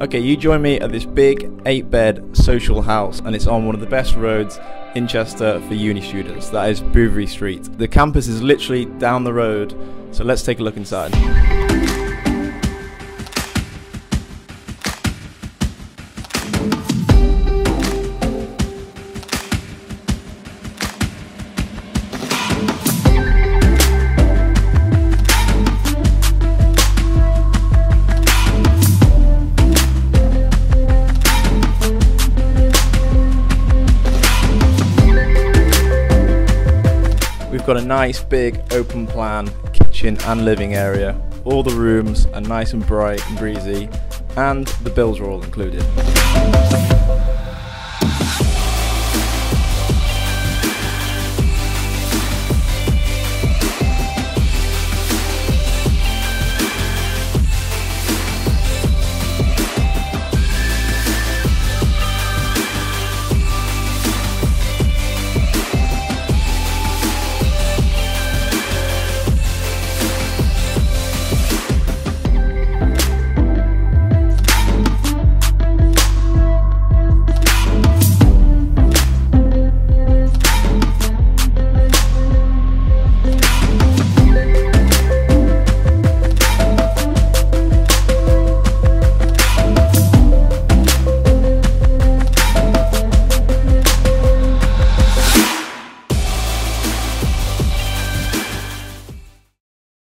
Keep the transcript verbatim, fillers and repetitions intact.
Okay, you join me at this big eight bed social house, and it's on one of the best roads in Chester for uni students. That is Bouverie Street. The campus is literally down the road, so let's take a look inside. We've got a nice big open plan kitchen and living area. All the rooms are nice and bright and breezy, and the bills are all included.